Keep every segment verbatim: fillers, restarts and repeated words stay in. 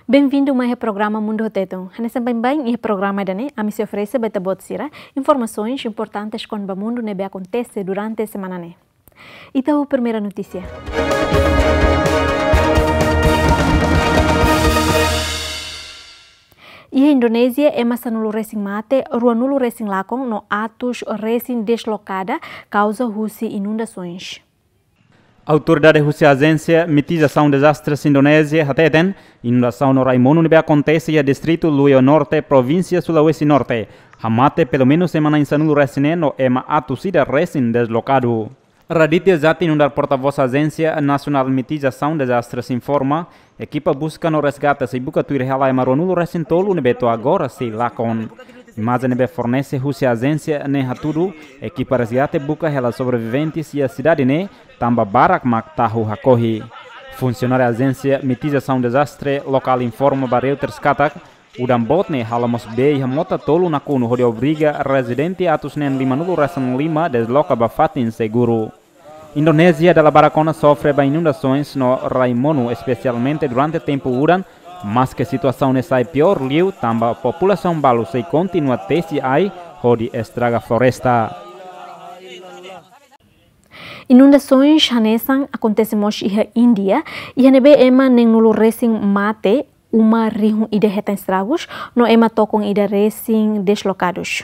Bem-vindo a mais programa Mundo Roteto. Nesse bem-bem, e programa dane, a mim se oferece beta botsira informações importantes quando o mundo nebe acontece durante a semana né. Então, a primeira notícia. E a Indonésia é massa nulo racing mate, rua nulo racing lacon no atos racing deslocada causa Rússia inundações. A autoridade russa agência mitigação desastres Indonésia hateten inundação no Raimono nebe acontece e distrito Luyo Norte, província Sulawesi Norte. Hamate pelo menos semana insanu resine no ema atusida resin deslocado. Raditya Jati inundar porta-voz agência nacional mitigação desastres informa equipa busca no resgate se buka tuir helai maronulo resin tolu nebe to agora se lacon. Imagem nebe fornece Rússia agência ne hatudu equipa resgate buka hela sobreviventes e a cidade ne tamba barak mak tahu hakohi. Funcionário agência mitigação desastre local informa ba Reuters katak udam botne halamos bei hamota tolu na kuno hodi obriga residente atus nen lima nulu resan lima desloca ba fatin seguro. Indonésia dalla Baracona sofre ba inundações no Raimono, especialmente durante tempo uran, mas que situação ne sai pior liu tamba população balu se continua tesi ai hodi estraga floresta. Inundações hanesan acontecem hoje na Índia e nebe ema neng nulu racing mate uma rihun ida hetan estragos no ema tokong ida racing deslocados.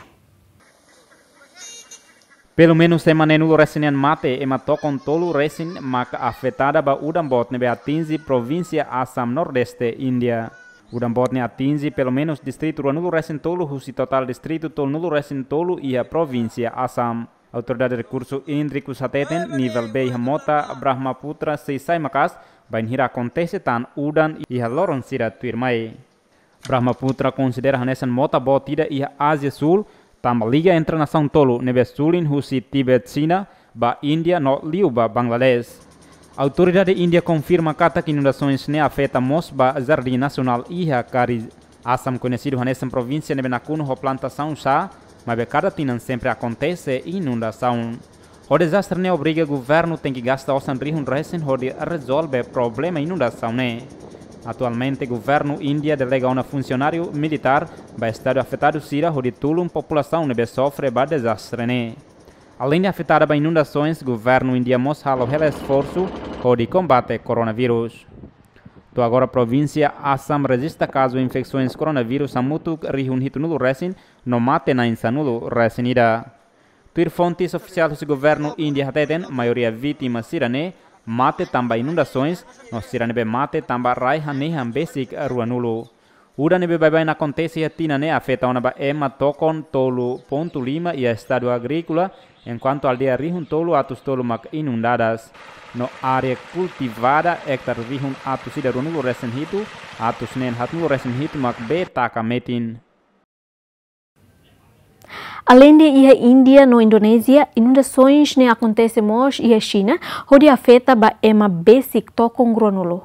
Pelo menos semana nulo racing mate ema tokong tolu racing maka afetada ba udam bot nebe atinzi província Assam Nordeste India. Udam bot ne atinzi pelo menos distrito nulo racing tolu husi total distrito tol nulo racing tolu ia província Assam. Autoridade de recurso hídricos hateten nível B Hamota Brahmaputra seisai makas bain hira acontece tan udan e haloron sira tuirmai. Brahmaputra considera hanesan mota botida e Ásia Sul tamba liga entre nação tolu nebe sulin husi Tibet China ba India no liu ba Bangladesh. Autoridade Índia confirma kata que inundações ne afeta mos ba Jardim Nacional Iha Kari Assam conhecido hanesan província nebe nakuno ho plantação chá mas cada tinan sempre acontece inundação. O desastre ne obriga o governo tem que gastar osan rihun resen hodi resolve problema inundação ne. Atualmente o governo Índia delega um funcionário militar ba estado afetado sira hodi tulum população nebe sofre ba desastre ne. Além de afetada ba inundações, o governo Índia mos halo hela esforço hodi combate coronavírus. To agora a província Assam registra caso de infecções coronavírus amutu rihun hitu nulo resin no mate na insanulo resinida. Tuir fontes oficiais do governo Índia hateten maioria vítima sirane mate tamba inundações no sirane be mate tamba rai hanehan basic ruanulo. Uda nebe baibai na acontece hatina ne afeta ona ba ema tokon tolu ponto lima e estado agrícola enquanto aldeia rihun tolu atus tolu mak inundadas. No área cultivada hectare rihun atus ida runulo resen hitu atus nen hatnulo resen hitu mak be taka metin. Além de ir à Índia no Indonésia, inundações ne acontecem hoje e a China, onde afeta ba ema basic tokong granulo.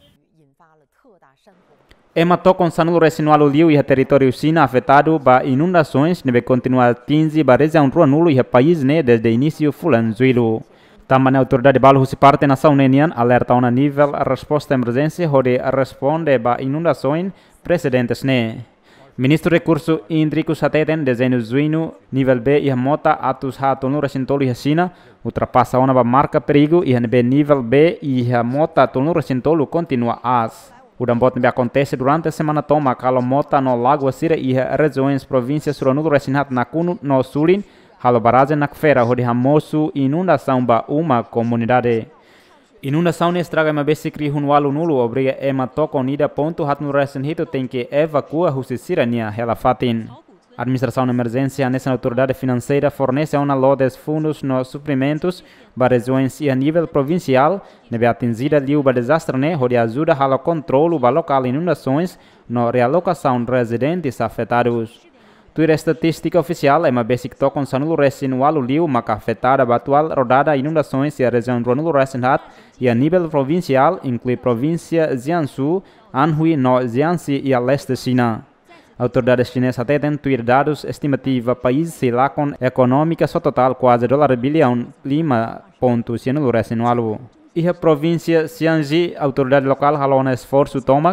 Ema tokong sanulo resinualo liu e território China afetado ba inundações nebe continuar atingir ba região granulo e país ne desde início fulan zuilo. Também a autoridade balu husi parte nação nenian alerta a nível a resposta emergência onde responde ba inundações precedentes ne. Ministro Recurso Hídricos hateten desenho zuino nível B e mota atus hato no recintolo e China ultrapassa ona ba marca perigo e nebe nível B e mota ato no recintolo continua as. O dambot nebe acontece durante a semana toma calo mota no lago Asira e regiões províncias suranul resinhat nakuno no sulin halo barazen nakfera hodi hamosu inundação ba uma comunidade. Inundação ne estraga ma besikri hunwalu nulu obriga ema toko nida ponto hatnu resen hito tem que evacua husi sirania hela fatin. Administração de emergência nessa autoridade financeira fornece uma lotes fundos nos suprimentos para regiões e a nível provincial nebe atingida liu ba desastre ne hodi ajuda halo controlo ba local inundações no realocação de residentes afetados. Tuir estatística oficial é uma basic tokon sanulo resin walu liu maka afetada ba atual rodada inundações e a região Ranulo resin hat e a nível provincial inclui província Jiangsu, Anhui no Jiangxi e a leste China. Autoridades chinesas têm tuir dados estimativa país se lacon econômica só total quase dólar bilhão lima ponto sanulo resin walu. E a província Xiangji, autoridade local halona esforço tomak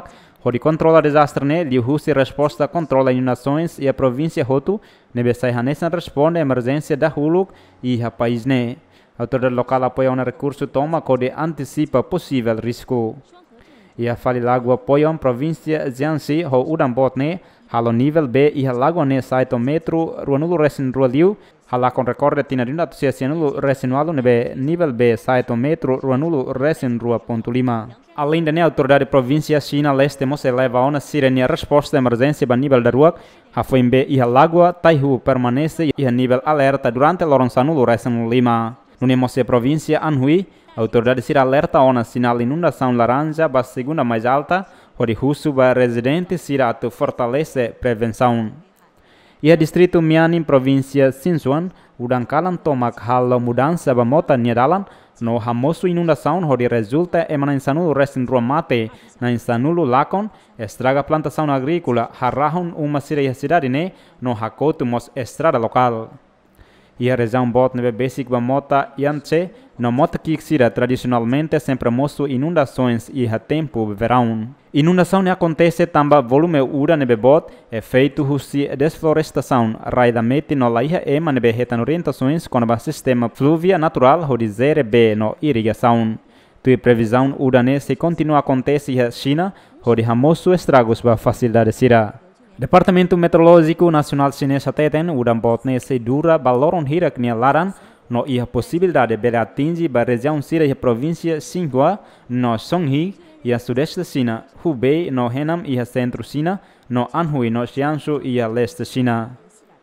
Hori controla desastre ne, liu husi resposta controla inundações e a província Hotu, nebe sai hanesan responde a emergência da huluk e a país ne. A autoridade local apoia um recurso toma que antecipa possível risco. E a Fali Lago apoia a província Jiangxi ho Udambot ne, halo nível B e a lago ne saito metro ruanulo resin rualiu, hala con recorde tinarina tusiasianulo resinualo nebe nível B saito metro ruanulo resin rua ponto lima. Além da ne autoridade província China leste mos eleva uma sirenia resposta emergência ba nível da rua, a foi B e a lagoa Taihu permanece e a nível alerta durante loronsanulo resin lima. No Nemose província Anhui, a autoridade sira alerta ona sinal inundação laranja ba segunda mais alta, onde russo ba residente sira atu fortalece prevenção. E a distrito Mianin província Sichuan, udang kalan tomak halo mudança ba mota niadalan, no hamosu inundação onde resulta emana insanulo resin rua mate, na insanulo lakon, estraga plantação agrícola, harrahon uma sira cidade ne, no hakotu mos estrada local. E a região bot nebe basic ba mota Yangtze, no mota que sira tradicionalmente sempre moço inundações e a tempo verão. Inundação ne acontece tamba volume ura nebe bot, efeito husi desflorestação, raidamente no laiha ema nebe retan orientações com o sistema fluvia natural hodi zere B no irrigação. Tui previsão ura ne se continua acontece a China, hodi hamosu estragos ba facilidade sira. Departamento Meteorológico Nacional Chinês ateten udang botne se dura baloron hirak nia laran no ia possibilidade de atingir ba região sira e província Xinhua no Songhi e a sudeste China, Hubei no Henan e a centro China, no Anhui no Jiangsu e a leste China.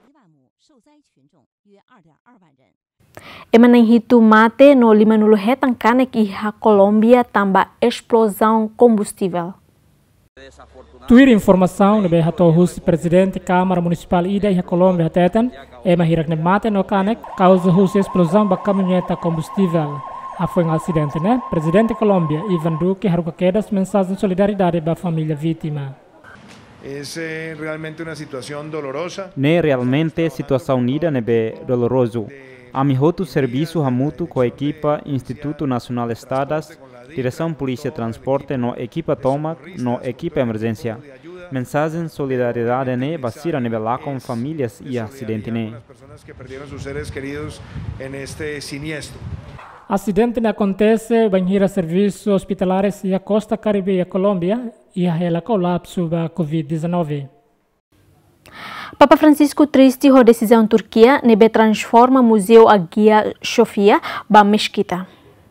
Emanem hitu mate no lima nulu hetan kanek e a Colômbia tamba explosão combustível. Tuir informação nebe hato husi presidente Câmara Municipal Ida e a Colômbia tetan ema hirak ne mate no kanek causa husi explosão ba caminhoneta combustível. A foi um acidente, né? Presidente Colômbia Ivan Duque haruka quedas mensagem de solidariedade ba família vítima. Es eh, realmente una situación dolorosa. Ne realmente situação nida nebe doloroso. Ami hotu serviço hamutu com a equipa Instituto Nacional Estadas, Direção Polícia Transporte no equipa toma no equipa emergência. Mensagem solidariedade ne basira nivelar com famílias e acidente ne. Acidente ne acontece banhira serviços hospitalares e a costa caribe e a Colômbia e a ela colapso da covid dezenove. Papa Francisco triste ho decisão Turquia nebe transforma Museu Hagia Sophia ba mesquita.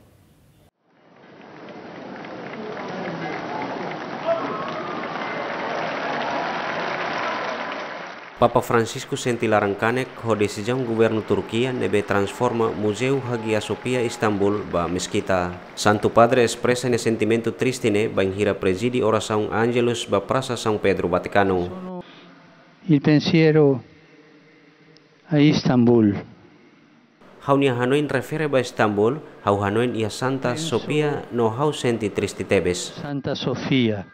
Papa Francisco senti larangkanek ho decisão governo Turquia nebe transforma Museu Hagia Sophia Istanbul ba mesquita. Santo Padre expressa ne sentimento triste ne banhira presidi oração Angelus ba Praça São Pedro Vaticano. Il pensiero a Istanbul. Hau nia Hanoin refere ba Istanbul, hau Hanoin ia Santa Sophia no hau senti tristi tebes. Santa Sofia.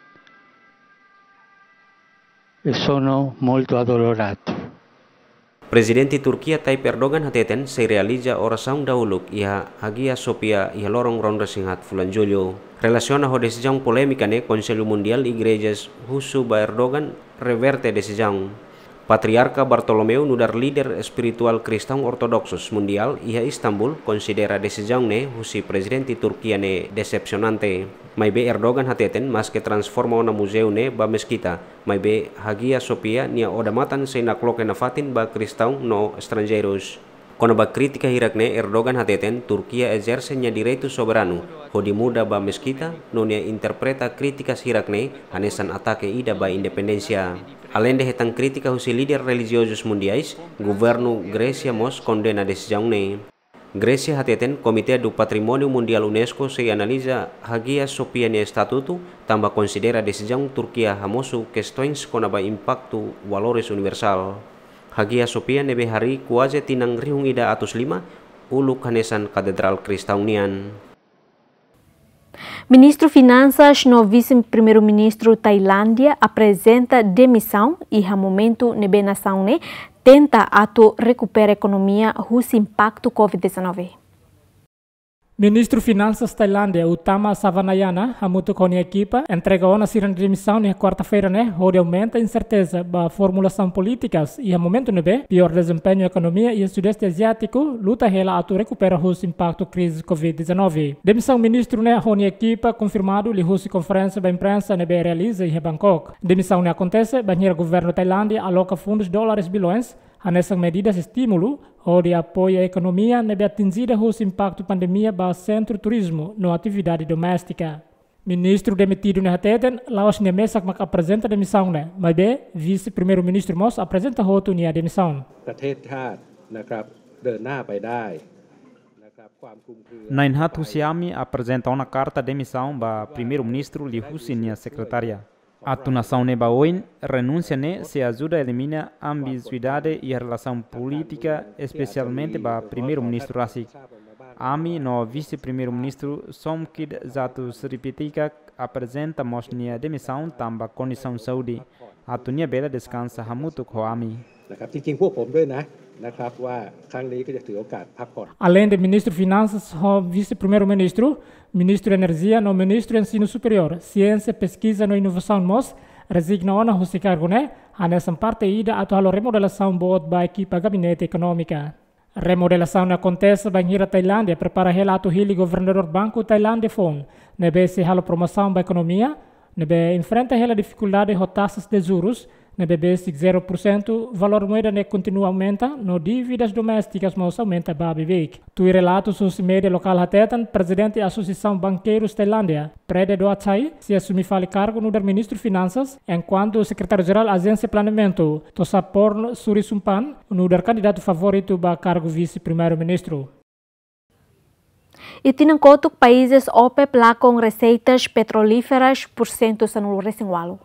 E sono molto addolorato. Presidente Turquia Tayyip Erdogan hateten se realiza oração dauluk ia Hagia Sophia ia lorong ronda singhat fulan Julio. Relaciona ho decisão polêmica ne Conselho Mundial Igrejas husu ba Erdogan reverte decisão. Patriarca Bartolomeu nudar líder espiritual cristão ortodoxos mundial ia Istanbul considera decisão ne husi presidente Turquia ne decepcionante. Mai be Erdogan hateten mas que transforma ona museu ne ba mesquita. Mai be Hagia Sophia nia odamatan se nakloke na fatin ba cristão no estrangeiros. Quando ba crítica hirak ne Erdogan hateten Turquia exerce nya direito soberano. Hodi muda ba mesquita no nia interpreta críticas hirak ne hanesan atake ida ba independencia. Além de hetan crítica husi líder religiosos mundiais, governo Grécia mos condena decisão ne. Grécia hateten Komite do Patrimônio Mundial UNESCO se analisa Hagia Sophia ne estatuto, tamba considera decisão Turquia hamosu questões com aba impacto valores universal. Hagia Sophia nebe hari kuaze tinang rihung ida atus lima, ulu kanesan katedral kristau nian. Ministro Finanças no vice-primeiro-ministro Tailândia apresenta demissão e a momento nebe nação ne tenta ato recuperar a economia russo impacto covid dezenove. Ministro Finanças Tailândia, Utama Savanayana, hamutu com a equipa, entregou na sirene de demissão na quarta-feira, né, onde aumenta a incerteza da formulação políticas e, a momento, né, pior desempenho da economia e o Sudeste Asiático, luta rela a recuperar o impacto da crise covid dezenove. Demissão ministro, né, onde a equipa, confirmado, li a conferência da imprensa, né, realiza em Bangkok. Demissão, né, acontece, banheiro governo Tailândia aloca fundos de dólares bilhões a nessas medidas de estímulo, onde apoia a economia, nebe atingida o impacto da pandemia para o centro turismo na atividade doméstica. Ministro demitido na Hateten, Laos ne mesa que apresenta demissão, né? Mas bem, vice-primeiro-ministro Moss apresenta outro a demissão. Nainhat Husiami apresenta uma carta de demissão para primeiro-ministro Li Hussein, secretária. A tunação neba oin renúncia ne se ajuda a eliminar a ambiguidade e a relação política, especialmente para primeiro-ministro Rasik. Ami no vice-primeiro-ministro Somkid Zatus Ripitika apresenta mostrando a demissão também condição de saúde. A tunia bela descansa hamutu com Ami. Além de ministro Finanças, o vice-primeiro-ministro, ministro Energia, no ministro Ensino Superior, Ciência, Pesquisa e Inovação M O S, resigna ona o cargo, né? A nessa parte ida a atual remodelação boa da equipa gabinete econômica. A remodelação acontece bem ir a Tailândia, prepara relato hili governador Banco Tailândia Fon, nebe se halo promoção da economia, nebe enfrenta a dificuldade de taxas de juros, nebe basic zero por cento, valor moeda ne continua aumenta, no dívidas domésticas mas aumenta babi veik. Tui relato sus média local hatetan, presidente da Associação Banqueiros Tailândia, Prede Doachai, se assumi fale cargo no der ministro Finanças, enquanto o secretário-geral Agência Planamento, Tosapor Surisumpan, no der candidato favorito para cargo vice-primeiro-ministro. E tinham conto que países OPEP lá com receitas petrolíferas por cento no recém-walo.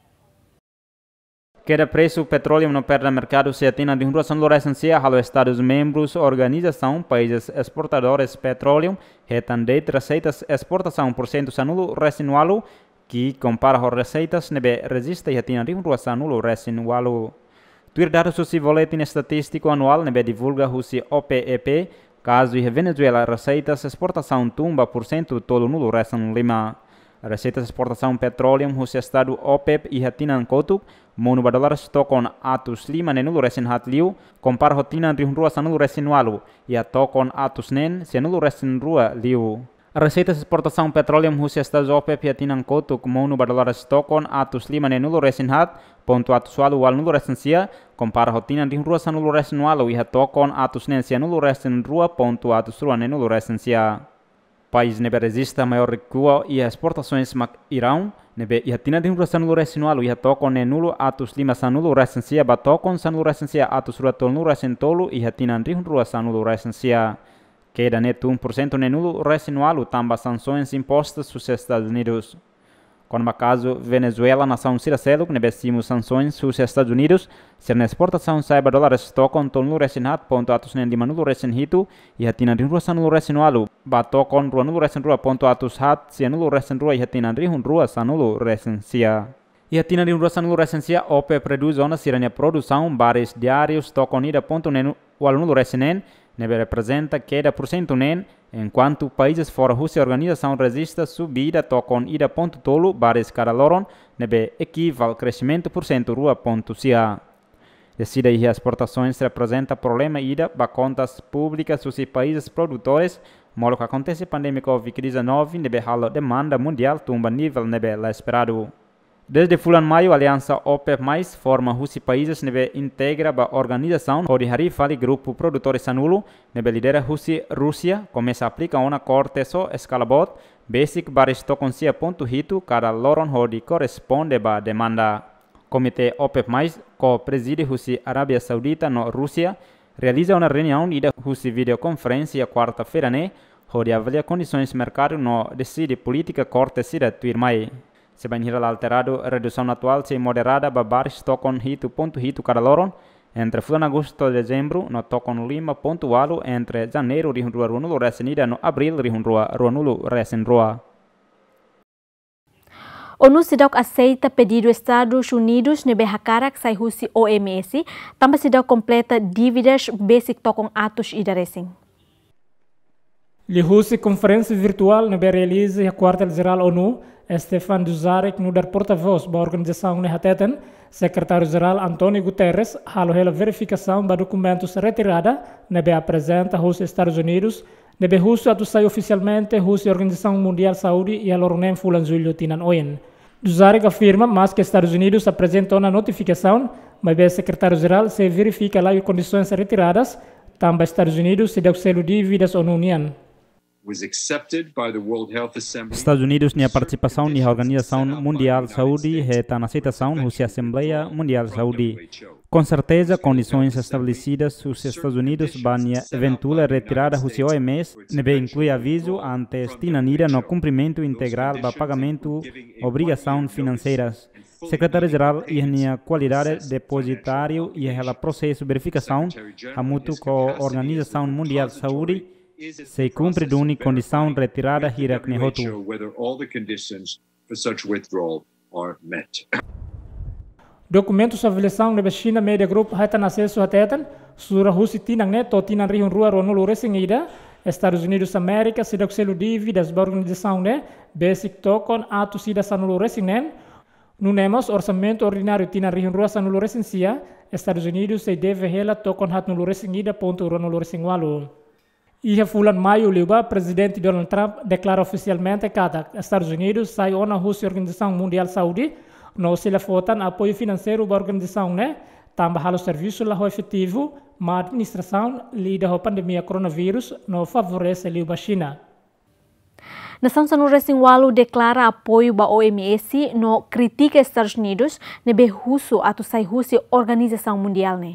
Queda preço petróleo no perde mercado se atina de relação ao essencial aos Estados-membros, Organização Países Exportadores Petróleo, retandei receitas exportação por cento sanulo recém-walo, que compara as receitas nebe resiste e atina de relação ao recém-walo. Tuir dados o boletim estatístico anual nebe divulga o O P E P, caso de Venezuela receitas exportação tumba por cento todo no recém-lima. A receita de exportação petróleo no estado OPEP e hatinan kotuk monu dólares tokon atus lima nenulu resin hatliu compara hotinan rihun rua sanulu resin walu e a tokon atus nen senulu resin rua liu. A receita de exportação petróleo no estado OPEP e hatinan kotuk monu dólares tokon atus lima nenulu resin hat ponto atus walu wal nulu resin sia compara hotinan rihun rua sanulu resin walu e a tokon atus nen senulu resin rua ponto atus rua nenulu resin sia. País nebe resista maior recuo e exportações mak Irão nebe e atina de um sanulo resinual e a toko ne nulo atus lima sanulo resensia batokon sanulo resensia atus rua tolnu resentolo e atina de um sanulo resensia queda net um por cento ne nulo resinual tamba sanções impostas dos Estados Unidos. Quando no caso Venezuela nação ciracelo nebe estimos sanções dos Estados Unidos ser na exportação saiba dólares tokon tolnu resinhat ponto atus nen lima nulo resenhito e atina de um sanulo resinual batokon rua nulo resen rua ponto atus hat sia nulo resen rua e atina de um rua sanulo resensia. E atina de um rua sanulo resensia OPEP reduz zona sirania produção bares diários tokon ida ponto nen wal nulo resenen nebe representa queda por cento nen enquanto países fora Rússia organização resiste subida tokon ida ponto tolo bares cada loron nebe equival crescimento por cento rua ponto cia. Decida e exportações representa problema ida para contas públicas dos países produtores, molo que acontece pandemia covid dezenove nebe halo demanda mundial tumba nível nebe lá esperado. Desde fulan maio, a aliança OPEP mais forma os países nebe integra a organização onde hari fali grupo produtores sanulo nebe lidera Rússia Rússia começa a aplicar uma corte só escala bot basic bares toconcia ponto hito cada loron onde corresponde a demanda. Comitê OPEP mais co preside Rússia Arábia Saudita no Rússia realiza uma reunião ida Rússia videoconferência quarta-feira né onde avalia condições mercado no decide política corte sida tuirmai. Se bem alterado, a redução atual se moderada para bares tokon hito ponto hito cada loron, entre fulan agosto e dezembro, no tokon lima ponto walo, entre janeiro rihun rua ruanulo resenida no abril rihun rua ruanulo resen rua. ONU sidok aceita pedido Estados Unidos nebe hakarak sai husi O M S, também sidok completa dívidas basic tokon atos ida resing. Lihusi conferência virtual na realiza a quartel-geral ONU, Stefan Dujarric, no dar porta-voz da organização Nehateten, secretário-geral António Guterres, halo a verificação da documentos retirada, nebe apresenta aos Estados Unidos, nebe Rússia atusai oficialmente a Organização Mundial Saúde e a Loronem Fulan Julho Tinan Oyen. Dujarric afirma, mas que Estados Unidos apresentou na notificação, mas o secretário-geral se verifica lá as condições retiradas, também Estados Unidos se deu selo de vidas ONU União. Estados Unidos na participação na Organização Mundial de Saúde e na aceitação da Assembleia Mundial de Saúde. Com certeza, condições estabelecidas os Estados Unidos banha eventual retirada da O M S nebe inclui aviso antes tinanira no cumprimento integral do pagamento obrigações financeiras. Secretário-geral e na qualidade depositário e ela processo de verificação a mútuo com a Organização Mundial de Saúde se cumpre de uma condição retirada hirak nehotu. Documentos de avaliação da China Media Group haitan acesso hatetan sura husi tinang neto tinan rihun rua ronulu resingida Estados Unidos América se dokselu dívidas da organização ne basic token atu sida sanulu resingen nunemos orçamento ordinário tinan rihun rua sanulu resensia Estados Unidos se deve hela token hat nulu resingida ponto ronulu resingwalu. Ia fulan maio liuba, presidente Donald Trump declara oficialmente que Estados Unidos sai ona husi Organização Mundial de Saúde, não se lefotan apoio financeiro da organização, né? Também halo serviço lá efetivo, mas administração lida com a pandemia coronavírus não favorece liuba China. Nação Sanurresingwalu declara apoio à O M S no critica Estados Unidos nebe russo atu sai husi Organização Mundial, né?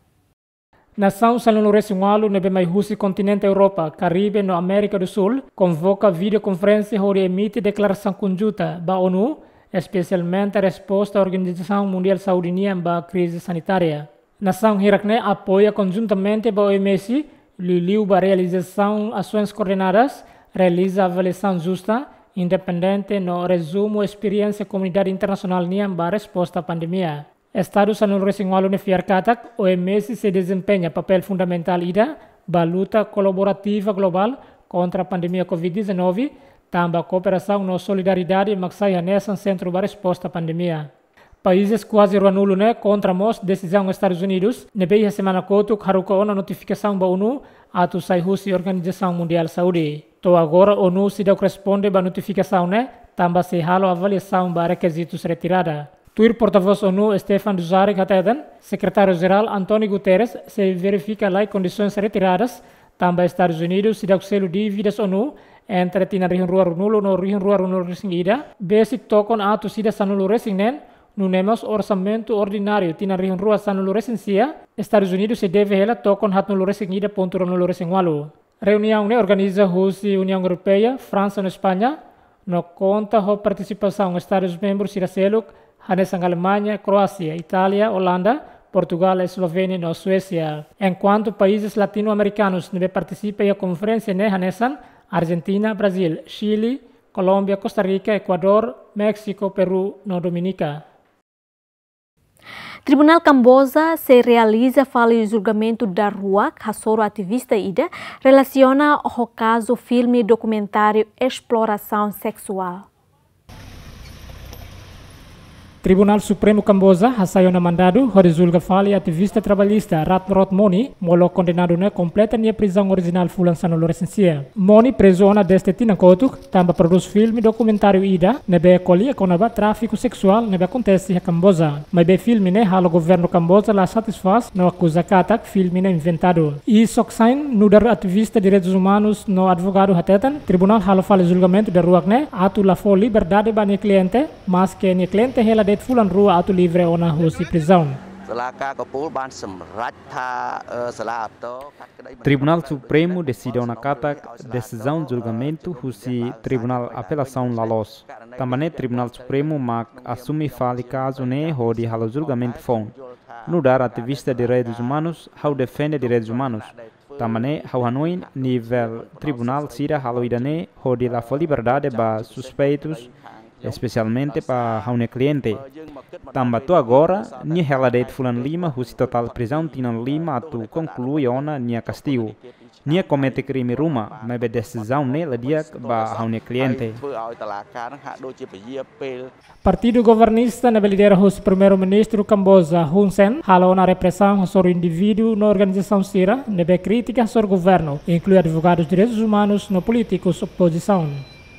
Nação Sanurresingwalu nebe mai husi continente Europa, Caribe no América do Sul, convoca videoconferência onde emite declaração conjunta da ONU, especialmente a resposta à Organização Mundial de Saúde para a crise sanitária. Nação Hirakne apoia conjuntamente a O M S, liu a realização ações coordenadas, realiza avaliação justa, independente no resumo experiência comunidade internacional para a resposta à pandemia. Estado Sanurresingwalu nefiarkatak, O M S se desempenha papel fundamental ida, ba luta colaborativa global contra a pandemia covid dezenove, também a cooperação no solidariedade maksaya nessa centro da resposta à pandemia. Países quase ranulo né contra mos decisão dos Estados Unidos, nebe a semana kotuk haruka ona notificação da ONU atu sai husi Organização Mundial de Saúde. To agora ONU se deu responde ba notificação né, também se halo avaliação ba requisitos retirada. Tuir porta-voz ONU Stefan Dujarric hatadan, secretário-geral António Guterres se verifica lá condições retiradas, também Estados Unidos se deu selo de vidas ONU entre tina rihun rua runulo no rihun rua runulo resingida, basic token atu sida sanulu resingen, nunemos orçamento ordinário tina rihun rua sanulu resensia, Estados Unidos se deve hela token hat nulu resingida ponto runulo resingwalu. Reunião ne organiza husi União Europeia, França e Espanha, no conta ho participação Estados-membros sida seluk, hanesang Alemanha, Croácia, Itália, Holanda, Portugal, Eslovênia e Suécia. Enquanto países latino-americanos ne participam da conferência ne hanesan, Argentina, Brasil, Chile, Colômbia, Costa Rica, Equador, México, Peru e Dominica. Tribunal Camboja se realiza fala o julgamento da rua que o ativista Ida relaciona o caso filme documentário Exploração Sexual. Tribunal Supremo Camboja hasayo na mandado hori julga fali ativista trabalhista Ratmrot Moni molo condenado na completa nia prisão original fulan sanolo resensia. Moni preso na deste tina kotuk tamba produz filme documentário ida nebe colia conaba tráfico sexual nebe acontece em Camboja. Mas be filme ne halo governo Camboja la satisfaz no acusa katak filme ne inventado. E soksain no dar ativista direitos humanos no advogado hatetan tribunal halo fali julgamento de ruak ne atu la fo liberdade ba ni cliente mas que ni cliente hela det fulan rua atu livre ona husi prisão. Tribunal Supremo decidiu na kata decisão de julgamento husi Tribunal Apelação Lalos. Também Tribunal Supremo mak assume fali caso ne hodi halo julgamento fon. No dar ativista de direitos humanos how defende direitos humanos. Também how hanuin nível Tribunal sira halo idane hodi la liberdade ba suspeitos especialmente para o cliente. Também agora, ni hela det fulan lima husi total prisão tinan lima atu conclui ona nia castigo. Nia comete crime rumah, mas be decisão nela dia ba haune cliente. Partido governista na lidera o primeiro-ministro Camboja Hun Sen halou na repressão sobre indivíduo na organização Sira, nebe crítica sobre o governo, inclui advogados de direitos humanos no políticos oposição.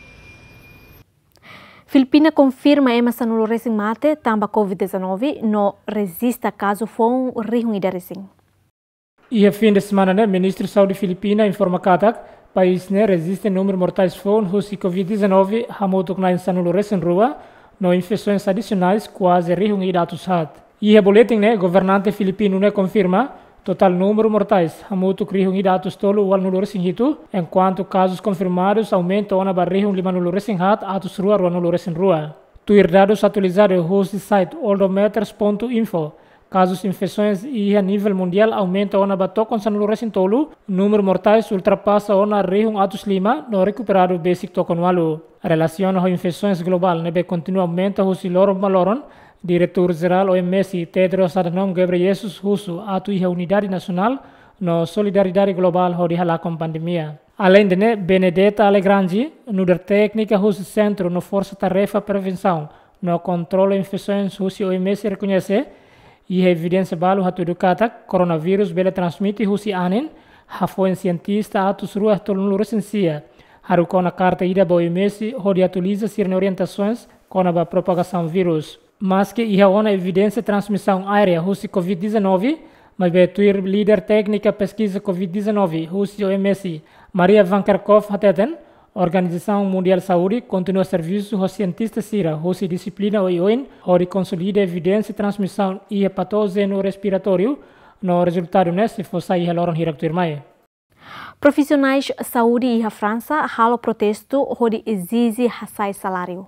Filipina confirma emasa no recém mate tamba covid dezenove no resista caso for um rihung ida recém. E a fim de semana, né, ministro da Saúde Filipina informa que país né resiste número mortais fon husi covid dezenove hamotuk na insanulo recém rua no infecções adicionais quase rihung ida atusat. E a boletim né governante filipino né confirma total número mortais hamotuk rihung ida atus tolo wal nulo recém hitu enquanto casos confirmados aumentam na barrihung lima nulo recém hat atus rua rua nulo recém rua. Tuir dados atualizados host site oldometers ponto info. Casos de infecções e a nível mundial aumentam na batok com sanulu recém tolo, número mortais ultrapassa na rihung atus lima no recuperado basic tokon walu. A relação com infecções global nebe continua aumenta husi loron maloron, diretor-geral O M S Tedros Adhanom Ghebreyesus husu atu iha unidade nacional no solidariedade global ho dihala com pandemia. Além de ne, Benedetta Alegrandi, nuder técnica husi centro no força tarefa prevenção no controle infecções husi O M S reconhece e a evidência balu hatu educata coronavírus bela transmite husi anin hafoen cientista atus ruas tolun recensia haru kona carta ida bo O M S hodi atualiza sirne orientações kona ba propagação vírus mas que ia ona evidência transmissão aérea husi covid dezenove mas betuir líder técnica pesquisa covid dezenove husi O M S Maria Van Kerkhove hateten Organização Mundial de Saúde continua serviço aos cientistas Sira, hoje disciplina o I O N, onde consolida evidência de transmissão e patógeno respiratório, no resultado nesse fosse aí a hiraktur mai. Profissionais de saúde e a França halo protesto onde exige hasai salário.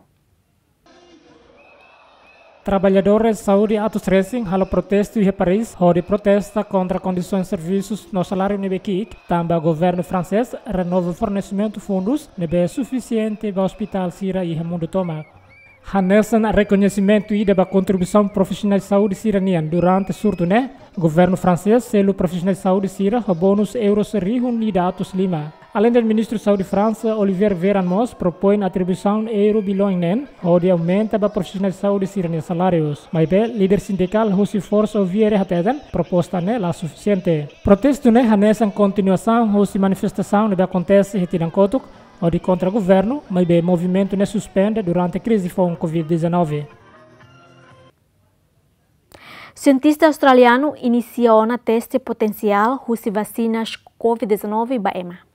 Trabalhadores de saúde atos racing halo protesto em Paris, onde protesta contra condições de serviços no salário nebekik, também o governo francês renova o fornecimento de fundos nebe suficiente para o hospital Sira e o mundo toma. Hanesan reconhecimento e da contribuição profissional de saúde siranian durante surto né, governo francês selo profissional de saúde Sira o bônus euros rihun e datos lima. Além do ministro de Saúde de França, Olivier Véran Moss, propõe a atribuição euro bilhões nen, onde aumenta para profissionais de saúde siranian salários. Mas bem, líder sindical Husi Força ouvir hateden, proposta né lá suficiente. Protesto né hanesan continuação Husi manifestação né acontece retiran kotuk, onde contra o governo, mas bem movimento né suspende durante a crise com covid dezenove. Cientista australiano inicia uma teste potencial Husi vacinas covid dezenove ba E M A.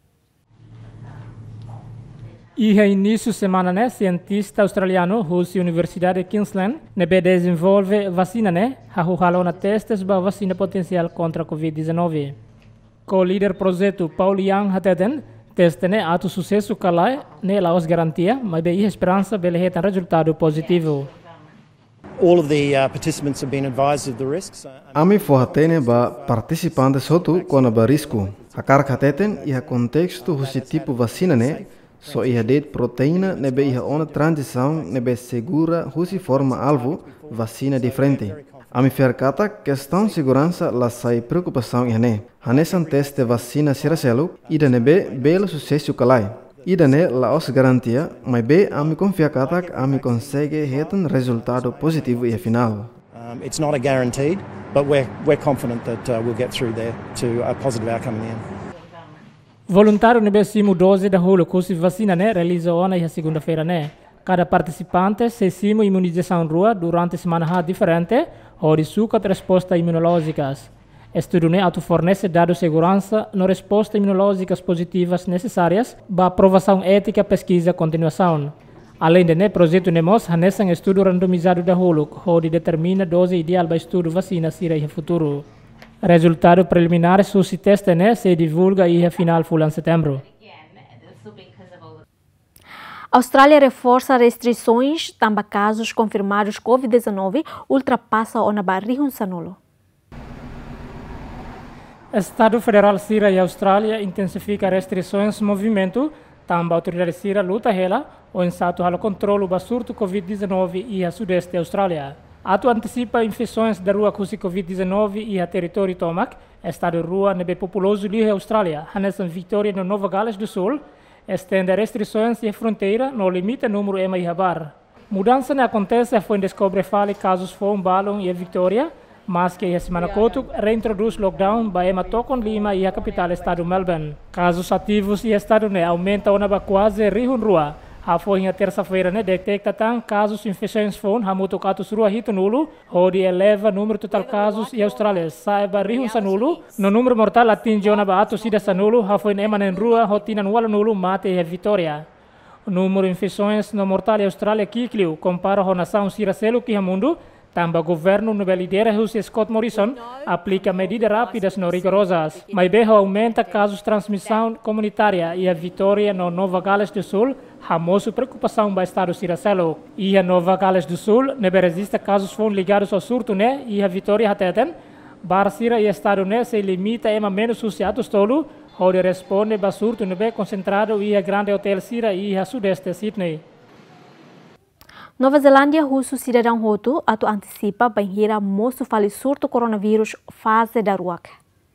E a início de semana, né, cientista australiano Husi Universidade de Queensland nebe desenvolve vacina, né, halo na testes ba vacina potencial contra covid dezenove. Co-líder projeto Paul Young hateten teste né ato sucesso kalai né laos garantia, mas bem esperança belehetan resultado positivo. All of the uh, participants have been advised of the risks. Ami forratene ba participantes sotu kona ba risco. Hakar kateten iha contexto husi tipo vacina ne so iha det proteína nebe iha ona transição nebe segura husi forma alvo vacina diferente. Ami ferkata questão segurança la sai preocupação iha ne. Hanesan teste vacina siracelo ida nebe belo sucesso kalai. Ida ne la os garantia, mas be ami confia katak ami consegue hetan resultado positivo e final. Um, it's not a guaranteed, but we're we're confident that uh, we'll get through there to a positive outcome in the end. Voluntário nebe simo dose da holo curso vacina né realiza ona e segunda-feira né. Cada participante se simo imunização rua durante semana ha diferente, onde suca resposta imunológicas. Estudo né auto fornece dados de segurança no respostas imunológicas positivas necessárias para aprovação ética pesquisa continuação. Além de né projeto nemos hanesan estudo randomizado da holo, onde determina dose ideal para estudo vacina sira em futuro. Resultado preliminar susi teste né se divulga e final fulan setembro. A Austrália reforça restrições, também casos confirmados covid dezenove ultrapassa o na barrihun sanolo. Estado Federal Sira e Austrália intensifica restrições no movimento, também a autoridade Sira luta ela, o insato ao controle do surto covid dezenove e a sudeste Austrália. Atu antecipa infecções da rua com covid dezenove e a território Tomac, estado rua nebe populoso de Austrália, Hannes Victoria no Nova Gales do Sul, estende restrições e fronteira no limite número ema e Habar. Mudança não acontece foi descobre fale casos foi um balão e a Victoria, mas que a semana coto reintroduz lockdown para ema Tocon Lima e a capital estado Melbourne. Casos ativos e estado né aumenta onaba quase rihun rua. A foi na terça-feira né detecta tan casos de infecções phone hamuto catus rua hito nulo, onde eleva número total casos e Austrália saiba rihun sanulo, no número mortal atinge onaba atu sida sanulo, ha foi ema nen rua rotina wala nulo mate e Vitória. O número de infecções no mortal e Austrália kikliu compara a nação siracelo que mundo. Também o governo no lidera José Scott Morrison aplica medidas rápidas não rigorosas, mas bem aumenta casos de transmissão comunitária e a Vitória no Nova Gales do Sul hamoso preocupação para o estado Siracelo. E a Nova Gales do Sul nebe resiste casos foram ligados ao surto né e a Vitória hateten, Barsira e estado né se limita a menos suciados tolo, onde responde para surto nebe concentrado e a grande hotel Sira e a sudeste Sydney. Nova Zelândia, russo cidadão roto, atu antecipa banheira moço fale surto coronavírus fase da ruak.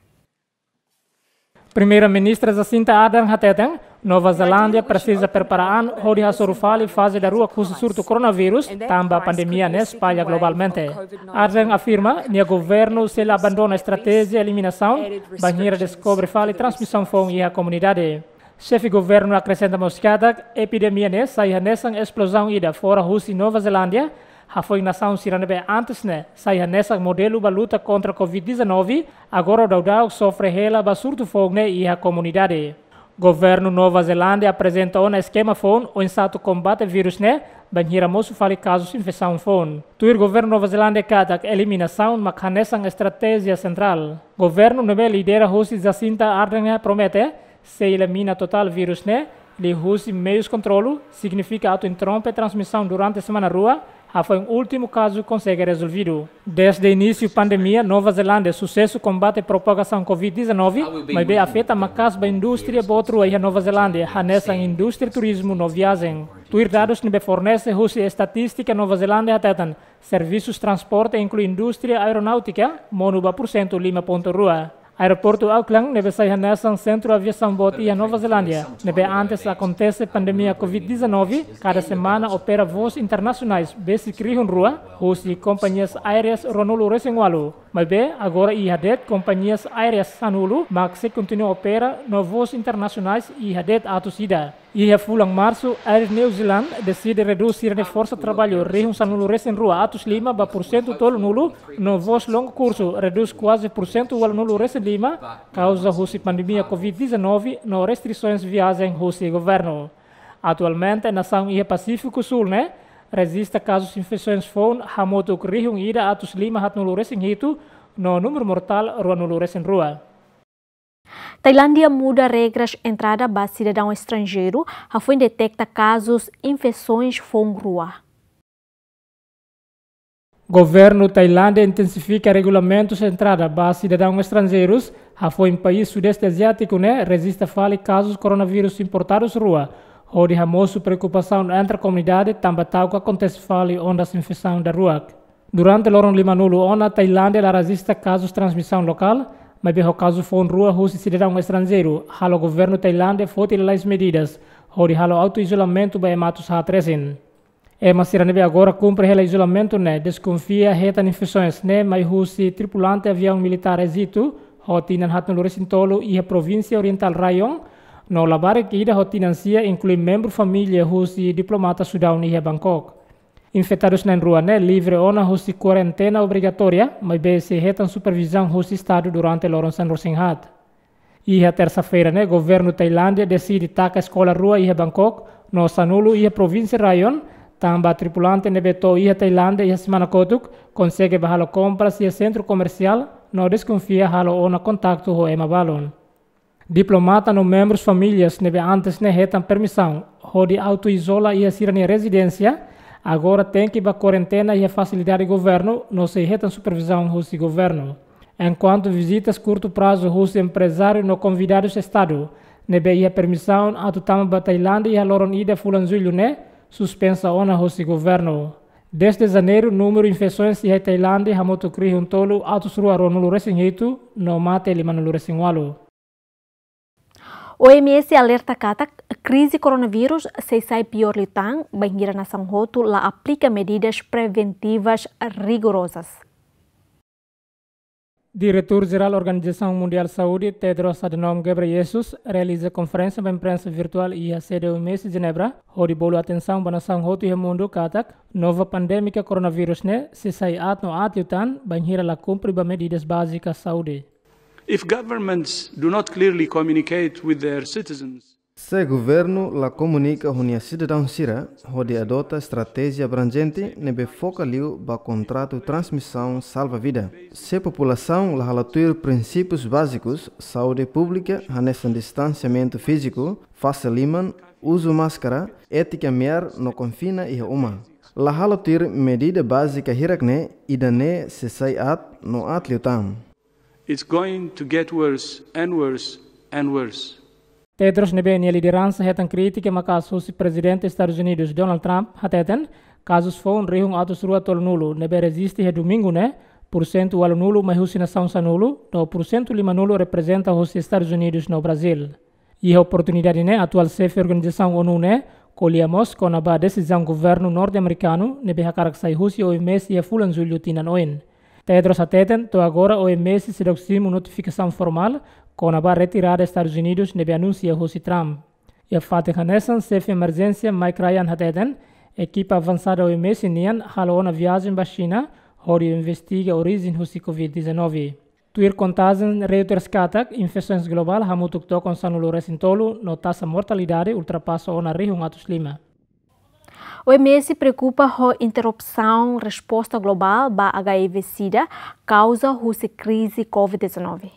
Primeira-ministra Jacinta Ardern hateten, Nova Zelândia precisa preparar onde a sorufale fase da ruak russo surto coronavírus, também a pandemia ne espalha globalmente. Ardern afirma que o governo se abandona a estratégia de eliminação, banheira descobre fale transmissão fome e a comunidade. Chefe governo acrescenta moscada, epidemia ne sai nessa explosão ida fora Rússia e Nova Zelândia, ha foi nação siranebe antes ne sai nessa modelo ba luta contra covid dezenove, agora o daudau sofre rela ba surto fogo ne e a comunidade. Governo Nova Zelândia apresenta um esquema fone o insato combate vírus ne, banheira moço fale casos infecção fone. Tuir governo Nova Zelândia cada eliminação mas nessa estratégia central. Governo nebe lidera Rússia Jacinta Ardern promete se elimina total vírus né, de Rússia meios controlo, significa auto-interrompe transmissão durante a semana rua, a foi um último caso consegue resolvido. Desde o início da pandemia, Nova Zelândia sucesso combate a propagação covid dezenove, mas bem afeta macas a indústria botrua e a Nova Zelândia, a nessa indústria turismo no viagem. Tuir dados que fornece Rússia estatística Nova Zelândia atetan, serviços transporte inclui indústria aeronáutica, monuba por cento lima ponto rua. Aeroporto Auckland nebe sai nessa centro aviação bot e a Nova Zelândia. Nebe antes acontece pandemia covid dezenove, cada semana opera voos internacionais besi krihun rua, hosi companhias aéreas ronulu resengualu. Mas bem, agora i hadet companhias aéreas sanulu, mas se continua opera no voos internacionais i hadet atusida. E a fulang março, Air New Zealand decide reduzir a força de trabalho rehun sanulu resen rua atus lima ba por cento tolo nulo, no voos longo curso reduz quase por cento wal nulo resen lima, causa husi pandemia covid dezenove no restrições viagem husi governo. Atualmente, a nação ia Pacífico Sul, né? Resiste casos de infecções phone, hamoto rehun ida atus lima hat nulo resen hito, no número mortal rua nulo resen rua. Tailândia muda regras entrada para cidadão estrangeiro, a fim de detectar casos infecções fome rua. Governo Tailândia intensifica regulamentos entrada para cidadãos estrangeiros, a foi em país sudeste asiático né resiste fale casos coronavírus importados rua, onde a moço preocupação entre a comunidade também tal que acontece fale ondas infecção da rua. Durante lorong lima nulo ona Tailândia la resiste casos transmissão local, mas bem o caso foi em rua russo cidadão estrangeiro, halo governo Tailândia foi as medidas, onde halo auto-isolamento para matos hatresin. É mas siranebe agora cumpre o isolamento né, desconfia reta infecções né, mas russo tripulante avião militar exito, rotinan hat no recintolo e a província oriental Rayong, no labare que ida rotinansia inclui membro família russo diplomata Sudão e Bangkok. Infectados na rua né, livre ona husi quarentena obrigatória, mas bem se retam supervisão husi estado durante loron san rosinhat. E a terça-feira né, governo Tailândia decide taca a escola rua e Bangkok, no sanulo e a província Rayong, também a tripulante nebetou e a Tailândia e a semana kotuk, consegue bahalo compras e a centro comercial, no desconfia halo ona contacto ho ema balon. Diplomata no membros famílias nebe antes ne retam permissão, ho de auto-isola e a sirani residência, agora tem que ir para a quarentena e a facilidade do governo, não se retam supervisão russo governo. Enquanto visitas curto prazo russo empresário no convidados estado, nebe ia permissão a tutama para Tailândia e a loron ida fulan julho né, suspensa ona russo governo. Desde janeiro, número de infecções em Tailândia ha moto cri um tolo altos rua ronulu recém itu no mate lima nulu recém walu. O M S alerta kata crise coronavírus se sai pior litang, banhira nação roto lá aplica medidas preventivas rigorosas. Diretor-Geral da Organização Mundial de Saúde, Tedros Adhanom Ghebreyesus, realiza conferência de imprensa virtual e a sede do O M S de Genebra, onde bolo atenção para a nação roto e o mundo katak, nova pandemia coronavírus ne, se sai at no at yutan, banhira la cumpre ba medidas básicas de saúde. If governments do not clearly communicate with their citizens, se governo la comunica com a cidadão sira, onde adota estratégia abrangente, nebe foca liu ba contrato transmissão salva vida. Se a população la halatuir princípios básicos, saúde pública, hanesan distanciamento físico, face liman, uso máscara, ética miar no confina e uma. La halatuir medida básica hirakne, idane se sai at no at liutam. It's going to get worse and worse and worse. Tedros nebe a liderança hetan crítica makas o presidente dos Estados Unidos Donald Trump hateten casos fon rihung atos rua tol nulo nebe resiste he domingo ne porcento walo nulo mai husi nação sa nulo no porcento lima nulo representa os Estados Unidos no Brasil. E a oportunidade ne atual chefe organização ONU ne colhemos com a decisão governo norte-americano nebe hakarak sai husi o M S e fulan julho tinan oin. Tedros hateten to agora o M S se doximo notificação formal com a retirada dos Estados Unidos nebe anuncia hosi Trump. E a fate hanesan chefe emergência Mike Ryan hateten equipa avançada o M S nian halo na viagem ba China onde investiga a origem hosi covid dezenove. Tuir contagem reuters katak infecções global hamutuk to com sanulo resintolo no taxa mortalidade ultrapassa ona rihung atos lima. O M S preocupa com a interrupção resposta global ba H I V-Sida causa hosi crise covid dezenove.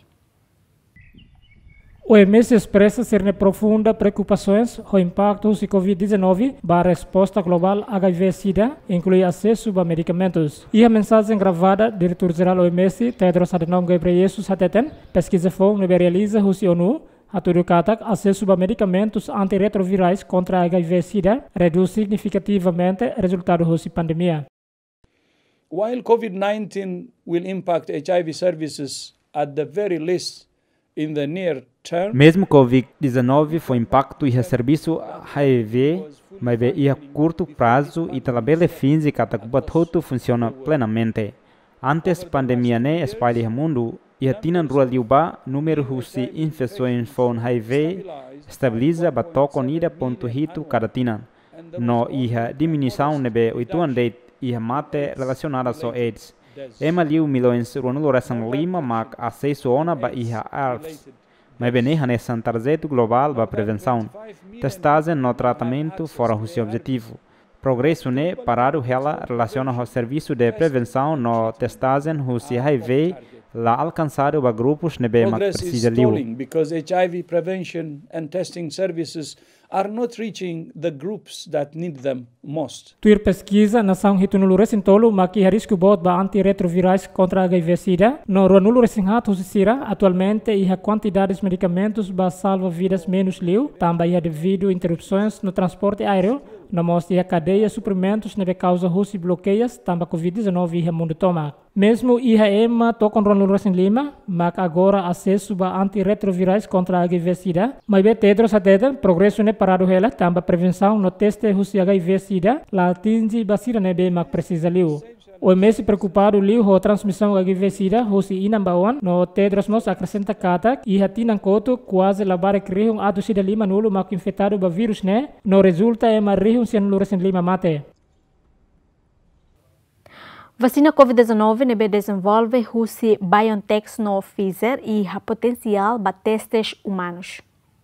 O M S expressa ser profunda preocupações com o impacto do covid dezenove para a resposta global H I V-Sida, inclui acesso a medicamentos. E a mensagem gravada do diretor-geral do O M S, Tedros Adhanom Ghebreyesus, hateten, pesquisa fon nebe realiza o ONU, Haturu katak acesso a medicamentos antirretrovirais contra H I V-Sida reduz significativamente o resultado da pandemia. While COVID nineteen will impact H I V services at the very least in the near term, mesmo covid dezenove foi impacto e serviço H I V, mas e a curto prazo e tabela física que todo funciona plenamente. Antes pandemia ne espalha o mundo e a tinan rua liuba número de infecções com H I V estabiliza batoko nida ponto hito cada tinan. No e a diminuição nebe oito andeit e a mate relacionada so AIDS. Ema liu milhões ruanulo resan lima mak acesso ona ba iha arts. Mas bene hanesan tarjeto global ba prevenção. Testagem no tratamento fora o seu objetivo. Progresso ne parado ela relaciona ao serviço de prevenção no testagem o H I V la alcançado ba grupos nebe mak precisa liu. Because H I V prevention and testing services are not reaching the groups that need them most. Tuir pesquisa nação hitunulu resintolo maki risco bot ba antirretrovirais contra H I V-Sida no ruanulo resinhat husisira atualmente e a quantidade de medicamentos ba salva vidas menos liu também devido a interrupções no transporte aéreo na mostra a cadeia de suprimentos nebe causa husi bloqueios também covid dezenove e mundo toma. Mesmo I H M tocam ruanulo resin lima mak agora acesso ba antirretrovirais contra H I V-Sida mas be Tedros hateten progresso ne parado ela também prevenção no teste husi H I V-Sida la atinge basira nebe mak precisa liu. O M S preocupado liu ho transmissão H I V-Sida husi inambawan no Tedros mos acrescenta katak e hatinan koto quase labare krihung atu sida lima nulo mak infectado ba vírus ne no resulta é ma rihung sian luresin lima mate. Vacina covid dezenove nebe desenvolve husi BioNTech no Pfizer e ha potencial ba testes humanos.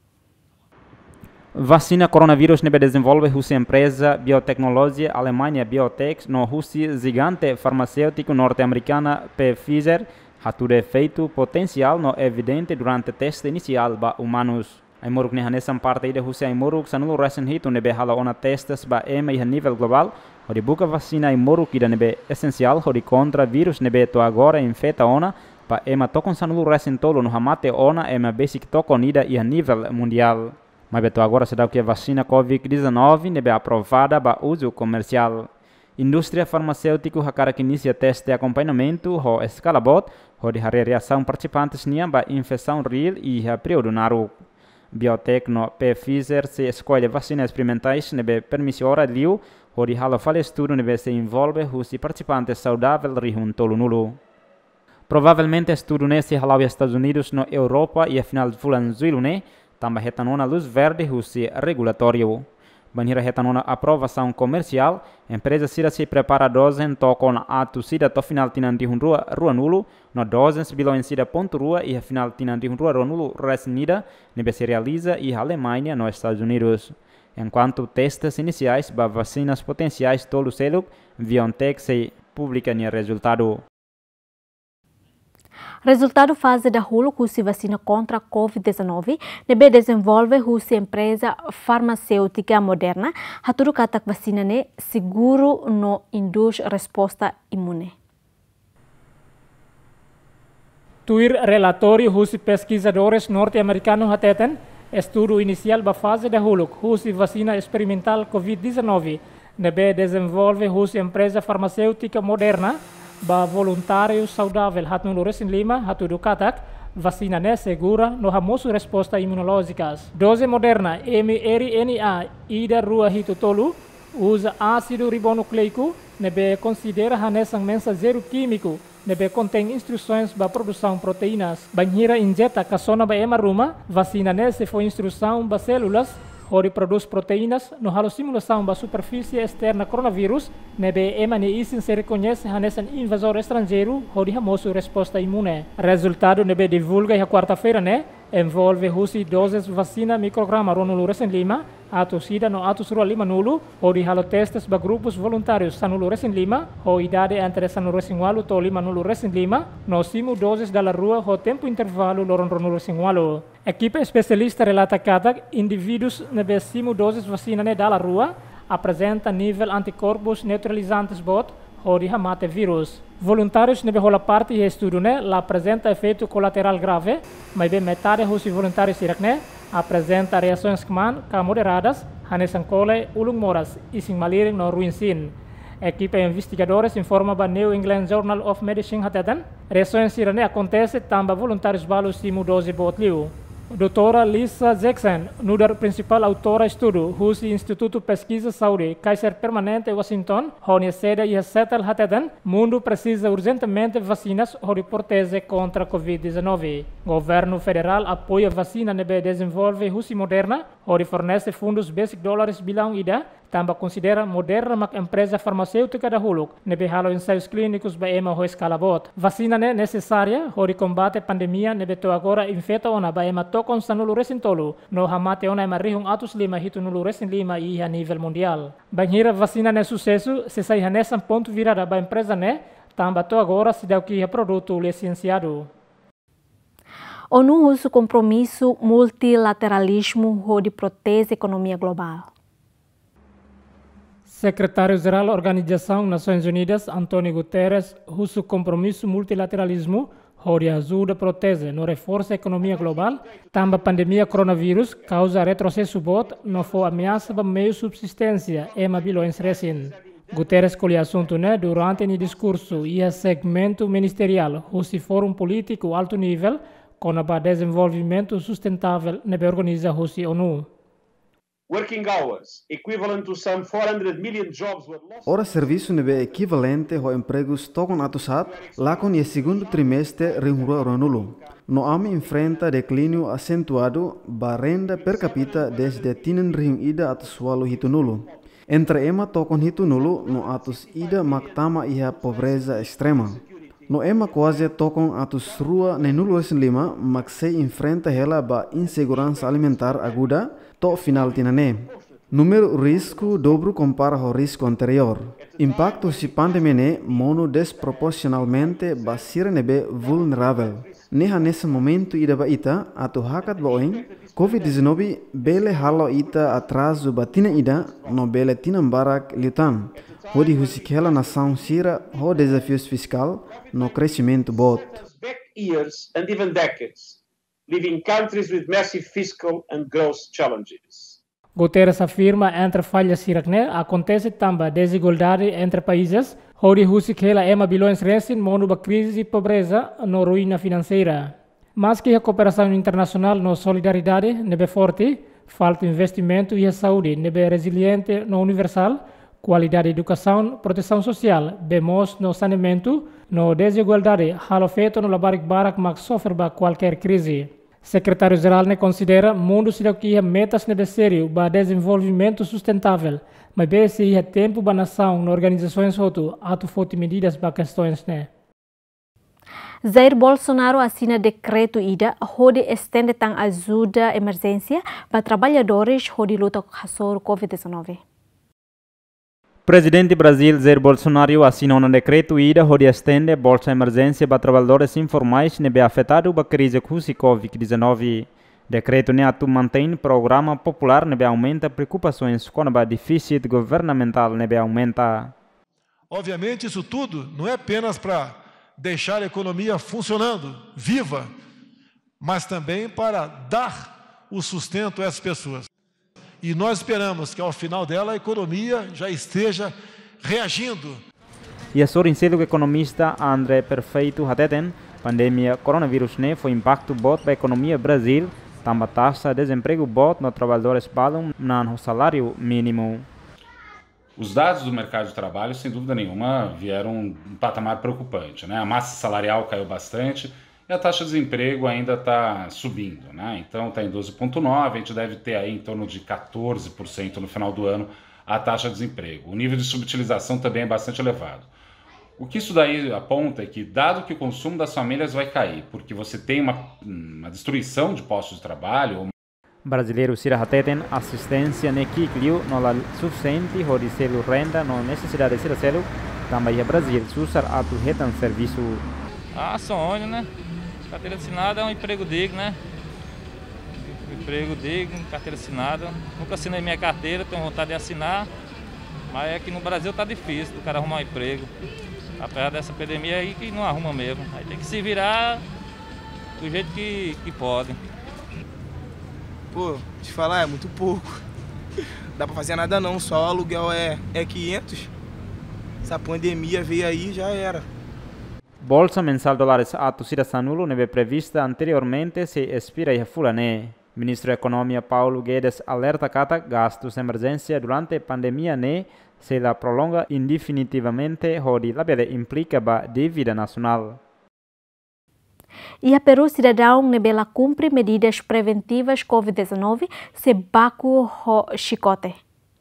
Vacina coronavírus nebe desenvolve husi empresa biotecnologia Alemanha Biotech no husi gigante farmacêutico norte-americana Pfizer hatu efeito potencial no evidente durante teste inicial ba humanos. Aimoruk ne hanesan parte ide husi aimoruk sanulo resen hitu nebe hala ona testes ba ema e nível global hori buka vacina aimoruk ida nebe essencial hori contra vírus nebe to agora infeta ona pa ema tokon sanulo resen tolo no hamate ona ema basic tokon ida e nível mundial. Mas beto agora se dá que a vacina covid dezenove nebe aprovada para uso comercial. Indústria farmacêutica hakara que inicia teste de acompanhamento ho escala bot, ho de reação participantes niam ba infecção real e a período naru. Biotech no Pfizer se escolhe vacinas experimentais nebe permissiora liu, ho de hala fale estudo nebe se envolve husi participantes saudável rihun tolu nulo. Provavelmente estudo nesse halau Estados Unidos no Europa e a final fulan zuilune, tamba retanona luz verde husi regulatório. Banhira retanona aprovação comercial, empresa sira se prepara dozen to com atu sida to final tinan dihun rua rua nulo, no dozen bilhões sida ponto rua e a final tinan dihun rua rua nulo resnida, nebe se realiza e a Alemanha nos Estados Unidos. Enquanto testes iniciais ba vacinas potenciais tolu seluk, BioNTech se publica ni resultado. Resultado fase da Hulu Husi vacina contra a covid dezenove, nebe desenvolve Husi empresa farmacêutica moderna, haturu katak vacina ne seguro no induz resposta imune. Tuir relatório Husi pesquisadores norte-americanos hateten, estudo inicial ba fase da Hulu Husi vacina experimental covid dezenove, nebe desenvolve Husi empresa farmacêutica moderna, ba voluntário saudável hatu no resin lima hatu do katak vacina ne segura no hamosu resposta imunológicas. Dose moderna M R N A ida rua hito tolu usa ácido ribonucleico nebe considera hanesang mensageiro químico nebe contém instruções ba produção proteínas. Banhira injeta kasona ba ema ruma vacina ne se foi instrução ba células Hori produz proteínas no halo simulação da superfície externa coronavírus, nebe ema ne isin se reconhece hanesan invasor estrangeiro, hori hamosu resposta imune. Resultado nebe divulga e a quarta-feira ne, envolve husi doses vacina micrograma ronulu recém lima, ato sida no ato suru lima nulu, hori halo testes ba grupos voluntários sanulu recém lima, ho idade entre sanulu recém walu to lima nulu recém lima, no simu doses dalla rua ho tempo intervalo loron ronulu recém walu. Equipe especialista relata que indivíduos nebe simu doses vacina ne dalla rua apresenta nível anticorpos neutralizantes bot hori hamate vírus. Voluntários nebe rola parte e estudo ne la apresenta efeito colateral grave, mas bem metade dos voluntários irak ne apresenta reações kman ka moderadas, hanesan cole ulung moras ising maliring no ruinsin. Equipe investigadores informa ba New England Journal of Medicine hatatan, reações irane acontece tamba voluntários balu simu dose bot liu. Doutora Lisa Jackson, nudar principal autora estudo, Husi Instituto Pesquisa Saúde, Kaiser Permanente Washington, onde sede e setel hateden, mundo precisa urgentemente vacinas para proteger contra a covid dezenove. Governo federal apoia vacina nebe desenvolve Husi Moderna, onde fornece fundos basic dólares bilhão ida, também considera Moderna mak empresa farmacêutica da Huluk, nebe halo ensaios clínicos ba ema ho escala bot. Vacina ne necessária, onde combate pandemia nebe to agora infeta ona ba ema tokon sa nulu resin tolu, no hamate ona ema rihung atus lima hitu nulu resin lima i a nível mundial. Banhira vacina ne sucesso, se sai hanesan ponto virada ba empresa ne, também to agora se deu que é produto licenciado. ONU usa o compromisso multilateralismo onde protege a economia global. Secretário-Geral da Organização Nações Unidas, António Guterres, usa o compromisso multilateralismo onde ajuda a proteger no reforço da economia global, também a pandemia coronavírus causa retrocesso bot, não foi ameaça para meio subsistência e bilhões recém. Guterres escolheu assunto né durante o discurso e a segmento ministerial, o fórum político alto nível, com o desenvolvimento sustentável na organiza a ONU. Working hours, equivalent to some four hundred million jobs were lost. Ora serviço nebe equivalente ao empregos tokon atusat, lá com o segundo trimestre rinhura oranulu. No ami enfrenta declínio acentuado ba renda per capita desde tinen ring ida atusualo hitunulu. Entre ema tokon hitunulu no atus ida maktama iha pobreza extrema. No ema quase tokon atus rua nenulu lima maksei enfrenta hela ba insegurança alimentar aguda to final tinane. Número risco dobro compara ao risco anterior. Impacto si pandemia ne mono desproporcionalmente basira nebe vulnerável. Neha nesse momento ida ba ita atu hakat baoing covid dezenove bele halo ita atraso batina ida no bele tinambarak liutan. Hodi husikela nação sira ho desafios fiscal no crescimento bot. Back years and even decades, leaving countries with massive fiscal and growth challenges. Guterres afirma entre falhas sirakne acontece também desigualdade entre países, onde husik hela ema bilhões resin mono ba crise e pobreza no ruína financeira. Mas que a cooperação internacional no solidariedade nebe forte, falta investimento e a saúde nebe resiliente no universal, qualidade de educação, proteção social, bemos no saneamento, no desigualdade, halo feito no labarik barak mak sofrer ba qualquer crise. Secretário-Geral ne considera mundo se que metas nebe sério ba desenvolvimento sustentável, mas bem se é tempo ba nação na organizações outro ato forte medidas ba questões ne. Jair Bolsonaro assina decreto ida onde estende tang ajuda emergência para trabalhadores onde luta contra o covid dezenove. Presidente Brasil Jair Bolsonaro assinou um decreto ida onde estende bolsa emergência para trabalhadores informais nebe afetado pela crise com o covid dezenove. Decreto ne atu mantém programa popular nebe aumenta preocupações com o déficit governamental nebe aumenta. Obviamente isso tudo não é apenas para deixar a economia funcionando, viva, mas também para dar o sustento a essas pessoas. E nós esperamos que ao final dela a economia já esteja reagindo. E a sorincedo que economista André Perfeito Hateten, pandemia coronavírus ne foi impacto bot para a economia Brasil, também taxa de desemprego bot no trabalhadores balam no salário mínimo. Os dados do mercado de trabalho, sem dúvida nenhuma, vieram um patamar preocupante, né? A massa salarial caiu bastante e a taxa de desemprego ainda está subindo, né? Então está em doze vírgula nove por cento, a gente deve ter aí em torno de quatorze por cento no final do ano a taxa de desemprego. O nível de subutilização também é bastante elevado. O que isso daí aponta é que, dado que o consumo das famílias vai cair, porque você tem uma, uma destruição de postos de trabalho... Brasileiro Sira Hateten assistência nequíclio não é suficiente onde selo renda não necessidade de ser selo também é Brasil susar atu retan serviço. Ah, sonho, né? Carteira assinada é um emprego digno, né? Emprego digno, carteira assinada. Nunca assinei minha carteira, tenho vontade de assinar, mas é que no Brasil tá difícil do cara arrumar um emprego. Apesar dessa pandemia aí que não arruma mesmo. Aí tem que se virar do jeito que, que pode. Pô, te falar, é muito pouco. Dá pra fazer nada não, só o aluguel é, é quinhentos. Essa pandemia veio aí já era. Bolsa mensal dólares atu cidadão nulo neve prevista anteriormente se expira e fulane. Ministro da Economia Paulo Guedes alerta cata gastos de emergência durante a pandemia ne se la prolonga indefinitivamente onde la bele implica ba dívida nacional. E a Peru cidadão nebela cumpre medidas preventivas covid dezenove se baco ho chicote.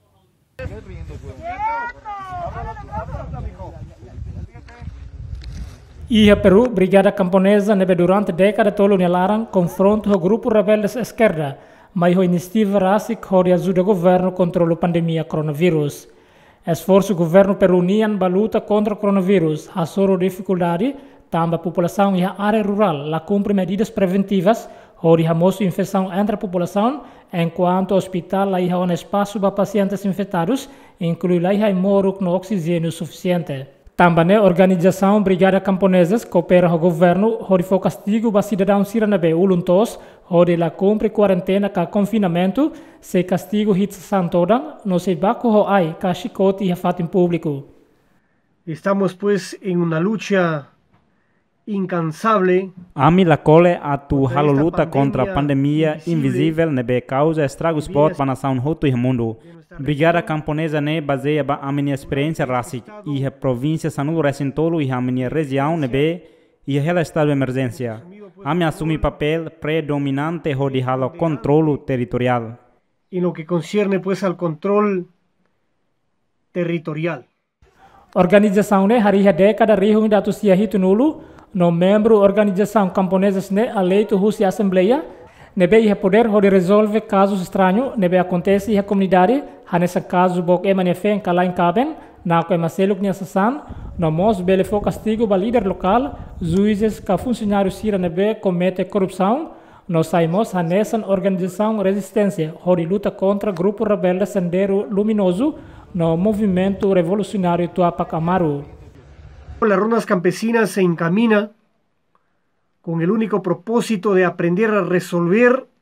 E a Peru, Brigada Camponesa nebe durante década tolo nelaran confronto o grupo rebeldes esquerda, mas o iniciativa rasik hori ajuda o governo contra a pandemia coronavírus. Esforço governo perunian baluta contra o coronavírus, a soro dificuldade também a população e a área rural lá cumpre medidas preventivas, onde a moço infecção entre a população, enquanto o hospital lá há um espaço para pacientes infectados, inclui lá há moro no oxigênio suficiente. Também a organização Brigada Camponesas coopera com o governo, onde foi castigo para cidadãos siranabe uluntos, onde lá cumpre quarentena com confinamento, se castigo hitsação toda, no se baco ho ai, com chicote e a fato em público. Estamos pues en una lucha incansable. Ami la cole a tu halo luta contra a pandemia invisível nebe causa estragos bot para nação roto e mundo. Brigada Camponesa ne baseia ba a minha experiência racic e a província Sanulu Recintolo e a minha região nebe e a estado de emergência. Ami assumi papel predominante de halo controlo territorial. En lo que concierne pues al control territorial. Organização ne hari década rihung datu sia hitu nulu no membro organização camponesas ne eleito russe assembleia nebe ia poder hori resolve casos estranhos nebe acontece e a comunidade hanessa caso bok emane fen kala em caben na ko emaseluk nia sasan no mos bele fo castigo ba líder local juízes ka funcionários sira nebe comete corrupção no saimos hanessa organização resistência hori luta contra grupo rebelde Sendero Luminoso no movimento revolucionário Tupac Amaru. Las rondas campesinas se encamina con el único propósito de aprender a resolver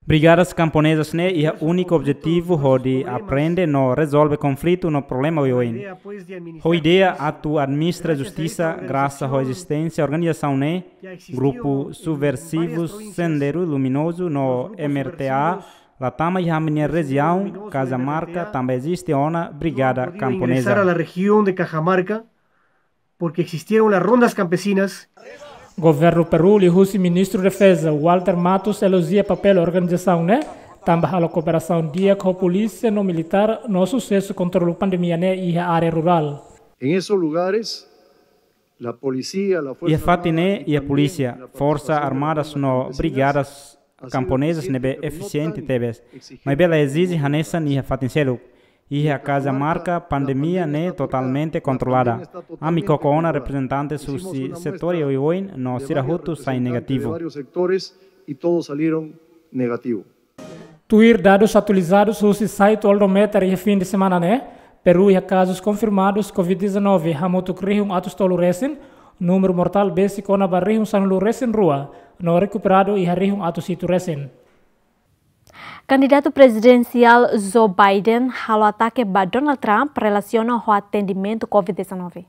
Brigadas camponesas ne ia único objetivo ho de aprender no resolve conflito no problema oin. Ho ideia atu administra justiça graças à existência organização ne grupo subversivos Sendero Luminoso no M R T A la tama e a minha região Cajamarca também existe uma brigada camponesa. A la región de Cajamarca porque existieron las rondas campesinas. Governo Peru e o ministro de Defesa Walter Matos elogia papel da organização, né? Também a cooperação dia com a polícia no militar no sucesso contra a pandemia né e a área rural. Em esses lugares, a polícia, a força e a fatine e a polícia, forças armadas no brigadas camponesas nebe eficiente tebes, mas bela exige hanessa ni a fatincelo. E a Cajamarca pandemia ne totalmente controlada. Ami Cocoona representante su setor e hoje no Sirahutu sai negativo. Vários sectores e todos saíram negativo. Tuir dados atualizados no site Oldometer e fim de semana né. Peru e casos confirmados covid dezenove hamutu krihung atus tolu resin, número mortal basic na barrihung sanulu resin rua, no recuperado e harihung atus itu resin. Candidato presidencial Joe Biden halo ataque a Donald Trump relaciona ao atendimento covid dezenove.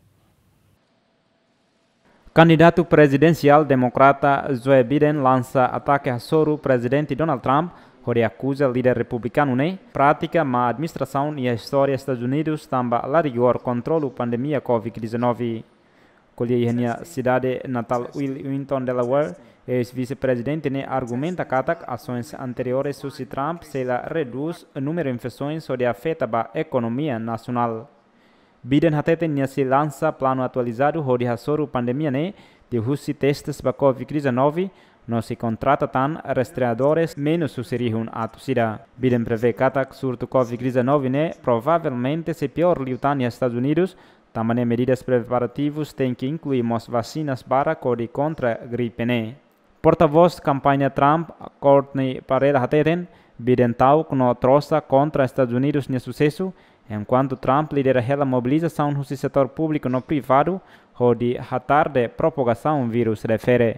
Candidato presidencial democrata Joe Biden lança ataque a soro presidente Donald Trump, onde acusa o líder republicano ne prática má administração e a história dos Estados Unidos também a rigor controle a pandemia covid dezenove. Colhe a cidade natal Wilmington, Delaware, ex-vice-presidente ne argumenta que ações anteriores sobre Trump se la reduz o número de infecções onde afeta a economia nacional. Biden hatete nia se lança plano atualizado onde a soro pandemia ne de husi testes para covid dezenove não se contrata tan rastreadores menos sucederihun a torcida. Biden prevê que o surto covid dezenove ne provavelmente se pior liutan nos Estados Unidos. Também medidas preparativas têm que incluir mais vacinas para correr contra a gripe ne. Porta-voz da campanha Trump, Courtney Pareda hateten, Biden tau no troça contra Estados Unidos no sucesso, enquanto Trump lidera a mobilização no setor público no privado, onde hatar de propagação do vírus refere.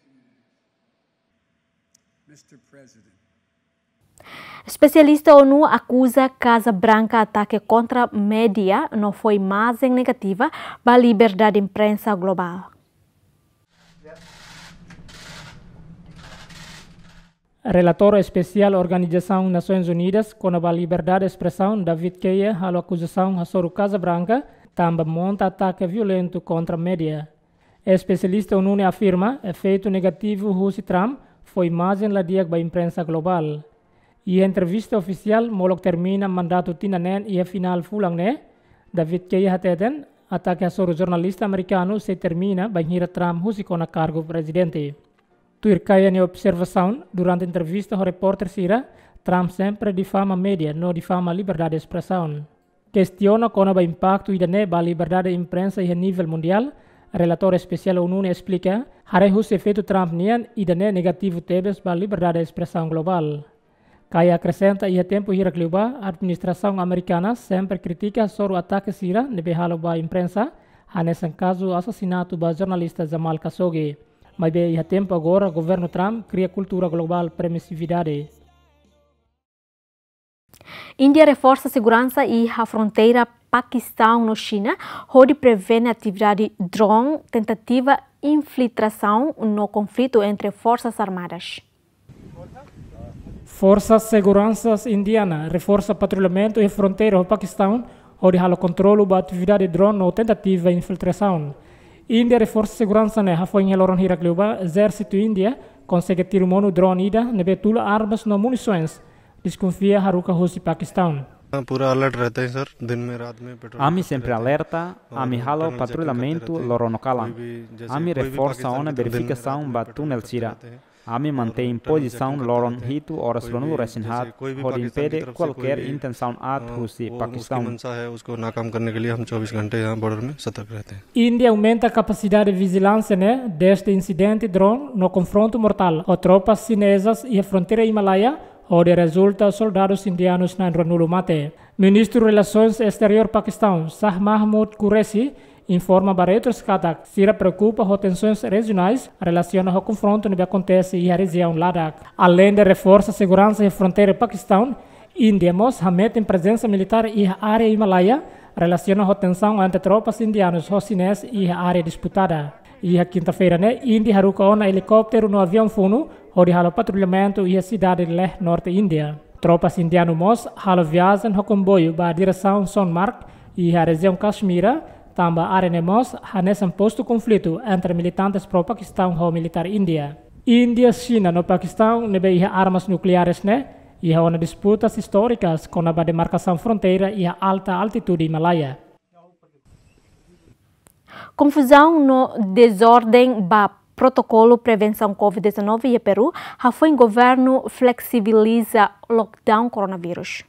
Especialista ONU acusa Casa Branca ataque contra a mídia não foi mais negativa para a liberdade de imprensa global. Relator especial da Organização Nações Unidas com a liberdade de expressão David Keia a acusação a sobre Casa Branca também monta ataque violento contra a mídia. O especialista ONU afirma efeito negativo do Trump foi mais em la dia para a imprensa global. E a entrevista oficial molok termina mandato tinanen e a final fulang ne David Keia hateten ataque a sobre jornalista americano se termina banhira Trump husiko na cargo presidente. Tuir kaya ne observação durante a entrevista ao repórter Sira, Trump sempre difama a mídia, não difama a liberdade de expressão. Questiona como o impacto e a liberdade de imprensa a nível mundial. O relator especial da ONU explica que o efeito Trump nian e a negativo tebes para a liberdade de expressão global. Kaya acrescenta e a tempo hirakliuba, a administração americana sempre critica sobre o ataque Sira de behalo ba imprensa, a nesse caso o assassinato do jornalista Jamal Khashoggi. Mas bem, a tempo agora o governo Trump cria cultura global permissividade. Índia reforça a segurança e a fronteira Paquistão no China, onde prevê a atividade drone, tentativa infiltração no conflito entre forças armadas. Forças de Segurança Indiana reforça patrulhamento e fronteira do Paquistão, onde há o controle da atividade drone ou tentativa de infiltração. Índia reforça segurança né, ha foi em loron hirakliuba, exército Índia consegue tirar mono drone ida, nebe tula armas no munições, desconfia haruka hosi Paquistão. पूरा अलर्ट रहते हैं सर दिन में रात में petrol Ami sempre alerta, ami halo patrulhamento lorono kalan. Ami reforça a verificação ba túnel sira. Ami mantém em posição loron hitu horas lonu resinhat, pode impede qualquer intenção at husi Paquistão. उसको नाकाम करने के लिए हम चौबीस घंटे यहाँ बॉर्डर में सतर्क रहते हैं. Índia aumenta a capacidade de vigilância né, deste incidente drone no confronto mortal com tropas chinesas e a fronteira Himalaia, onde resulta soldados indianos na Ranulu mate. Ministro de Relações Exterior Paquistão, Shah Mahmood Qureshi, informa Barretos Katak, Sira preocupa com tensões regionais relacionadas ao confronto que acontece em a região Ladakh. Além de reforçar a segurança e fronteira Paquistão, Índia mostra tem presença militar em a área Himalaia, relacionada à tensão entre tropas indianas e chineses e a área disputada. E a quinta-feira, né, Índia haruka um helicóptero no avião funo, onde halo patrulhamento e a cidade de Leh, norte Índia. Tropas indianas mos halo viajam no comboio para a direção Sonmark e a região Kashmira, também a área mos nesse posto conflito entre militantes pró-Paquistão e militar Índia. Índia e China no Paquistão nebe armas nucleares, né, e há uma disputas históricas com a demarcação fronteira e a alta altitude Himalaia. Confusão no desordem ba protocolo prevenção covid dezenove e Peru, a foi em governo flexibiliza lockdown coronavírus.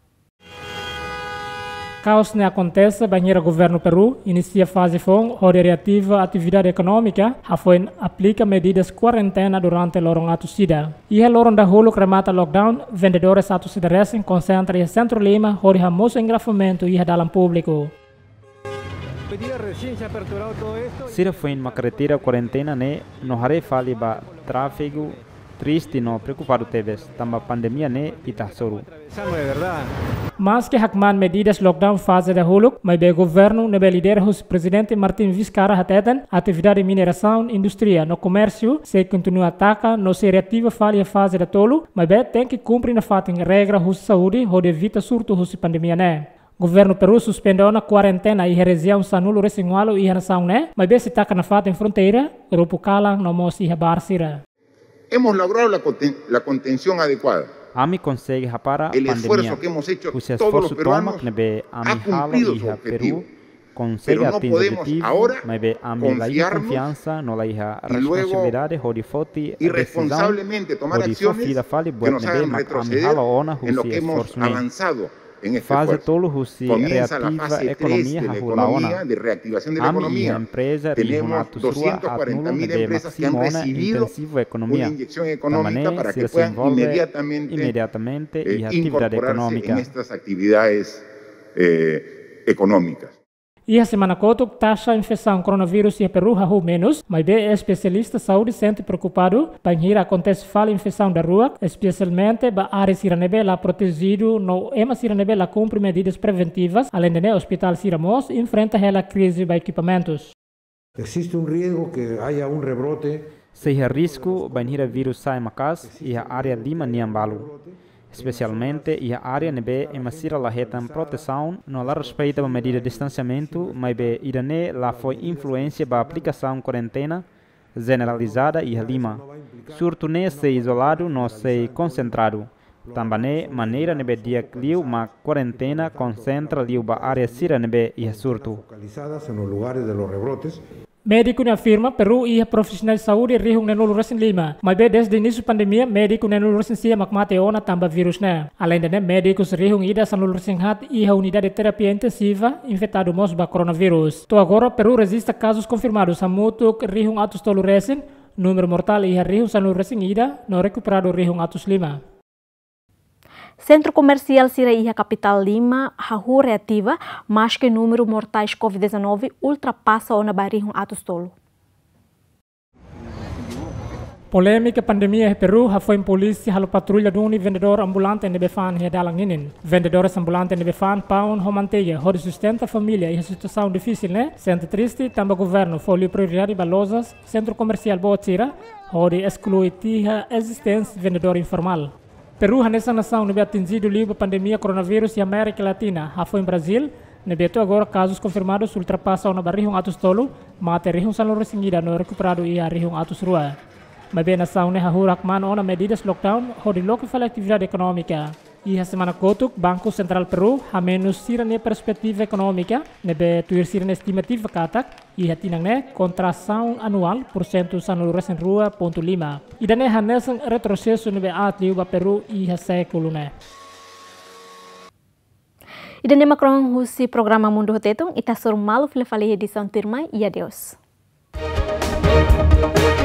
Caos ne acontece, banheira governo Peru inicia fase fong onde reativa atividade econômica, a foi aplica medidas quarentena durante lorong atu sida. E a lorong dahulu remata lockdown, vendedores atu sida racing concentra em Centro Lima, onde a moço engrafamento e a dalam público. Sira foi uma carretera quarentena né, no hare fali ba tráfego triste no preocupado teves, tamba pandemia né e tasoro. Mas que hakman medidas lockdown fase da huluk, mas be governo nebe líder os presidente Martin Vizcarra hateten atividade de mineração, indústria, no comércio, se continua ataca, no se reativa fali a fase da tolo, mas be tem que cumprir na fatin regra hus saúde, onde evita surto hus pandemia né. Governo Peru suspendeu na quarentena e a região Sanulo Resingualo e a nação né, mas bem se taca na fato em fronteira, grupo Kalang, no mos e a Barsira. Hemos logrado la, conten la contención adecuada. AMI consegue para a El pandemia. esfuerzo que hemos hecho todos los peruanos ha cumplido su objetivo, pero no podemos ahora confiarnos no y luego irresponsablemente tomar acciones que nos hagan retroceder en lo que hemos avanzado. En este esfuerzo. Comienza la fase tres de la economía, de reactivación de la economía. Tenemos doscientas cuarenta mil empresas que han recibido una inyección económica para que puedan inmediatamente, inmediatamente eh, incorporarse en estas actividades eh, económicas. E a semana coto, taxa de infecção coronavírus e Peru há menos, mas bem especialista saúde sente preocupado, banheira acontece fala infecção da rua, especialmente ba área Siranebe lá protegido, no ema Siranebe lá cumpre medidas preventivas, além de né, hospital Siramos enfrenta a crise de equipamentos. Existe um risco que haja um rebrote. Se há risco, banheira vírus sai macas e a área Lima Niambalo. Especialmente e a área nebe emasira la hetan proteção no la respeita a medida de distanciamento, mas be irane lá foi influência ba aplicação quarentena generalizada e a Lima. Surto ne se isolado no se concentrado. Também maneira nebe dia liu ma quarentena concentra liu ba área sira nebe e a surto. Localizadas nos lugares de los rebrotes. Médico afirma Peru e profissionais de saúde rihung nenul resin lima. Mas bem desde o início da pandemia, médico nenul resin sia makmate ona tambah vírus né. Além de médicos rihung ida sanul resin hat e a unidade de terapia intensiva infectado mos ba coronavírus. To agora Peru resiste casos confirmados a mutuk rihung atus tolu resin, número mortal e a rihung sanul resin ida no recuperado rihung atus lima. Centro Comercial Sira e a capital Lima, a reativa, mas que o número de mortais covid dezenove ultrapassa o nabarihong atos tolo. Polêmica pandemia em Peru, a foi polícia halo patrulha de um vendedor ambulante em Befan e dalang inin. Vendedores ambulantes em Befan paun romanteiga, onde sustenta a família e a situação difícil, né? Sente triste, também o governo foi prioridade balosas, Centro Comercial Boa-Tira, onde exclui a existência vendedor informal. Peru, nessa nação, não atingido livre pandemia coronavírus e América Latina. A foi em Brasil, nebeto agora casos confirmados ultrapassam na barrihong atos tolo, mate rihong salor resingida no recuperado e a rihong atos rua. Mas bem nação ne hahurak man ona medidas lockdown, onde local fala atividade econômica. E a semana kotuk, Banco Central Peru, a menos sirane perspectiva econômica, nebe tuir sirane estimativa katak, e a tinang ne contração anual por cento sanul resen rua ponto lima. E dane hanesan retrocesso nebe atliu ba Peru e a século ne. E dane macron husi programa Mundo Rotetung, ita sur malu file fale edição tirmai e adeus.